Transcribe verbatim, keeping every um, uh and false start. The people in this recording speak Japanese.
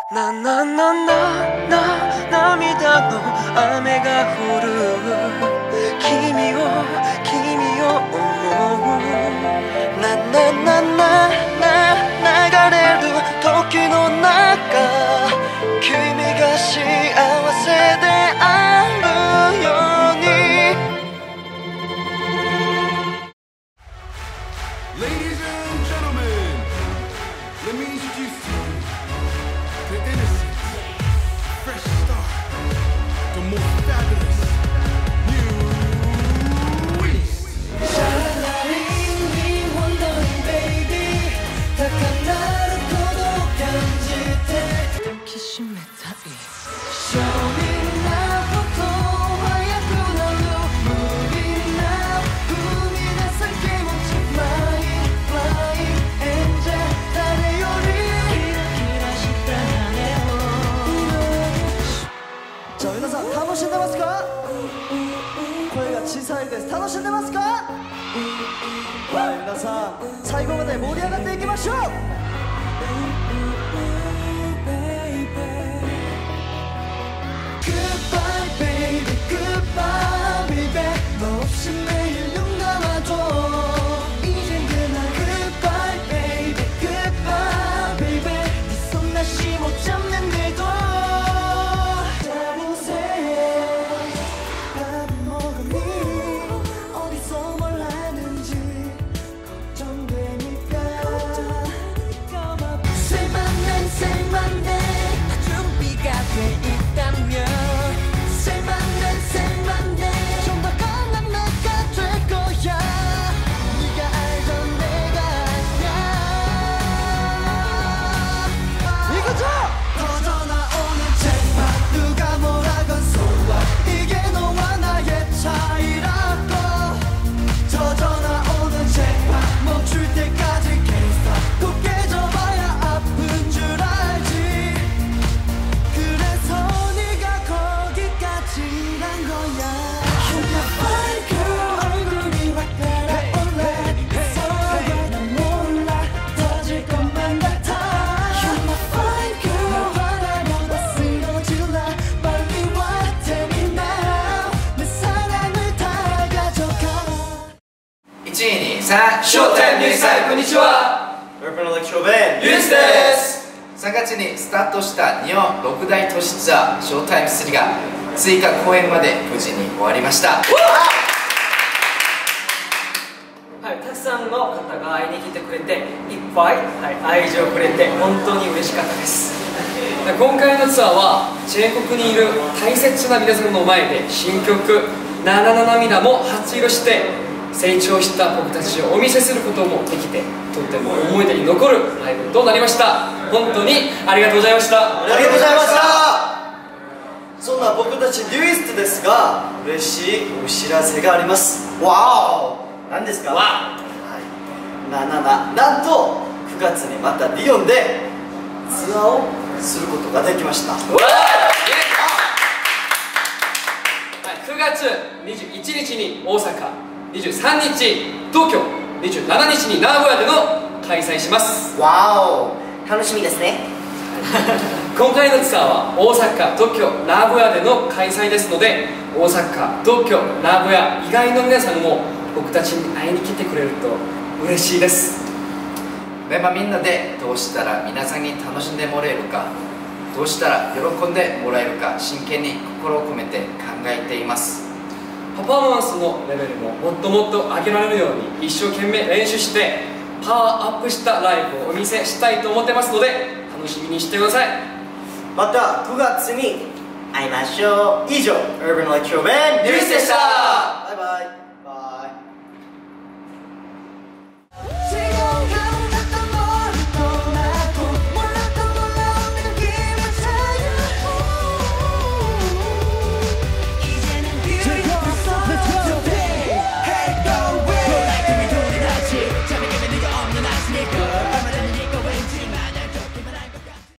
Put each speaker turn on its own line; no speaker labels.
ななななな涙の雨が降る君を君を思うななななな流れる時の中君が幸せであるように
Ladies and gentlemen, let me introduce you to innocent, fresh star, the most fabulous new East.
Shine, wondering baby, 高鳴る鼓動を感じて抱きしめたい。Show me now こと速くなる無理な踏み出先もち Flying, flying angel 誰よりキラキラした羽をじゃあ皆さん楽しんでますか？声が小さいです。楽しんでますか？はい、皆さん最後まで盛り上がっていきましょう。Goodbye baby, goodbye baby 너 없이 매일 눈 감아도 이젠 그만 Goodbye baby, goodbye baby 네 손 다시 못 잡는데도 잡으세요 밥 먹으니 어디서 뭘 하는지 걱정되니까 Say my name, say my name 준비가 돼 있다면 Say my name, say my name 좀 더 강한 내가 될 거야 네가 알던 내가 아니야 이거죠? 터져나오는 책만 누가 뭐라건 so what 이게 너와 나의 차이라고 터져나오는 책만 멈출 때까지 can't stop 꼭 깨져봐야 아픈 줄 알지 그래서 네가 거기까지 간 거야 You're my fine girl 얼굴이 확 달아올래 서로가 난 몰라 터질 것만 같아 You're my fine girl 널 바라보다 쓰러질라 빨리 와 tell me now 내 사랑을 다 가져가
いち、に、さん、ショータイムニュースサイこんにちは。
ウルプロエレクトロベン
ユースです。さんがつにスタートした日本ろく大都市ツアーショータイムスリーが追加公演まで無事に終わりました。
はい、たくさんの方が会いに来てくれていっぱい、はい、愛情をくれて本当に嬉しかったです。今回のツアーはチェン国にいる大切な皆さんの前で新曲「ななな涙」も初披露して成長した僕たちをお見せすることもできてとっても思い出に残るライブとなりました。本当にありがとうございました。
ありがとうございました。そんな僕たちデュイストですが嬉しいお知らせがあります。わお、何ですか？はい、ななななんとくがつにまたリヨンでツアーをすることができました。
くがつにじゅういちにちに大阪、にじゅうさんにち東京、にじゅうしちにちに名古屋での開催します。
わお、楽しみですね。
今回のツアーは大阪、東京、名古屋での開催ですので大阪、東京、名古屋以外の皆さんも僕たちに会いに来てくれると嬉しいです。
メンバーみんなでどうしたら皆さんに楽しんでもらえるか、どうしたら喜んでもらえるか真剣に心を込めて考えています。
パフォーマンスのレベルももっともっと上げられるように一生懸命練習してパワーアップしたライブをお見せしたいと思ってますので楽しみにしてください。
またくがつに会いましょう。以上、ウルプロエレクトロベン
ユースでした。